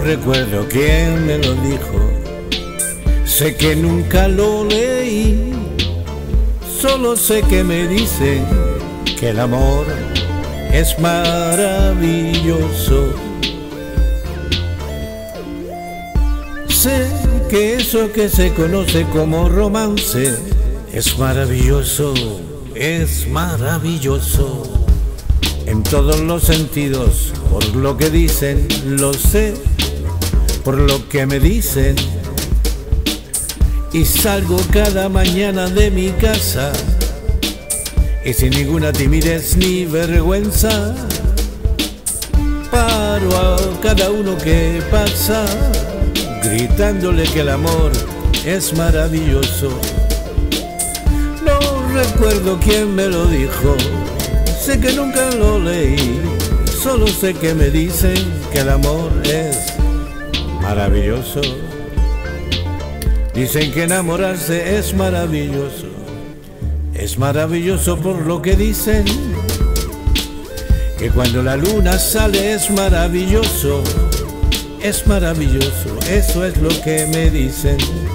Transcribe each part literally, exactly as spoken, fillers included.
recuerdo quién me lo dijo, sé que nunca lo leí, solo sé que me dicen que el amor es maravilloso. Sé que eso que se conoce como romance es maravilloso, es maravilloso. En todos los sentidos, por lo que dicen, lo sé, por lo que me dicen. Y salgo cada mañana de mi casa y sin ninguna timidez ni vergüenza paro a cada uno que pasa gritándole que el amor es maravilloso. No recuerdo quién me lo dijo, sé que nunca lo leí, solo sé que me dicen que el amor es maravilloso. Dicen que enamorarse es maravilloso, es maravilloso por lo que dicen, que cuando la luna sale es maravilloso, es maravilloso, eso es lo que me dicen.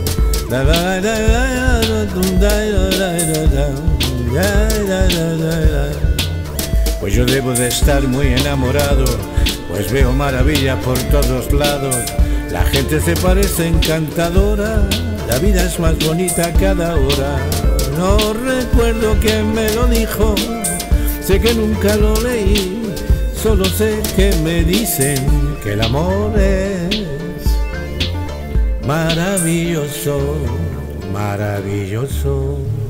Pues yo debo de estar muy enamorado, pues veo maravillas por todos lados. La gente se parece encantadora, la vida es más bonita cada hora. No recuerdo quién me lo dijo, sé que nunca lo leí, solo sé que me dicen que el amor es maravilloso, maravilloso.